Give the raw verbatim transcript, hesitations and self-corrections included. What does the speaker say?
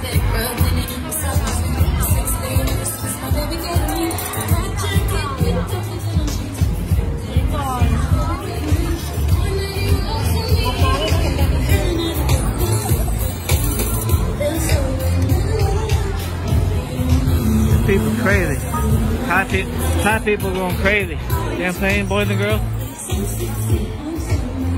People crazy. Thai, pe Thai people going crazy. You know what I'm saying, boys and girls?